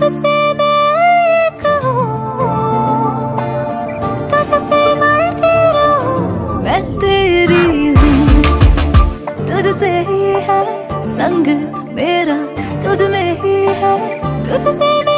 से मैं कहूँ, तुझ पे मरती रहूं। मैं तेरी हूँ, तुझसे ही है संग मेरा, तुझ में ही है, तुझसे